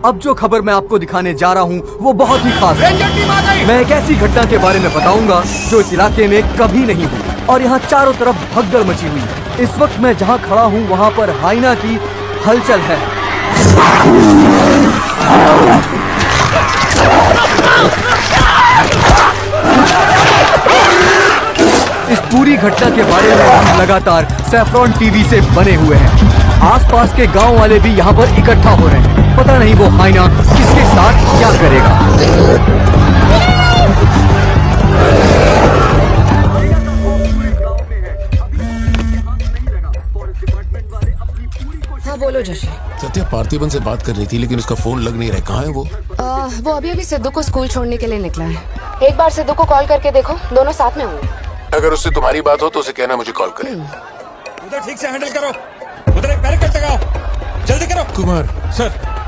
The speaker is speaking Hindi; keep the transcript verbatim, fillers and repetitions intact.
अब जो खबर मैं आपको दिखाने जा रहा हूँ वो बहुत ही खास है। मैं एक ऐसी घटना के बारे में बताऊंगा जो इस इलाके में कभी नहीं हुई और यहाँ चारों तरफ भगदड़ मची हुई है। इस वक्त मैं जहाँ खड़ा हूँ वहाँ पर हाइना की हलचल है। इस पूरी घटना के बारे में हम लगातार सैफ्रॉन टीवी से बने हुए हैं। आसपास के गांव वाले भी यहाँ पर इकट्ठा हो रहे हैं। पता नहीं वो हाइना किसके साथ क्या करेगा। हाँ बोलो जशी। सत्या पार्थिबन से बात कर रही थी लेकिन उसका फोन लग नहीं रहा। कहाँ है वो? आ, वो अभी अभी सिद्धू को स्कूल छोड़ने के लिए निकला है। एक बार सिद्धू को कॉल करके देखो, दोनों साथ में होंगे। अगर उससे तुम्हारी बात हो तो उसे कहना मुझे कॉल करे। उधर ठीक से हैंडल करो, उधर एक बैरिकेड लगाओ, जल्दी करो। कुमार सर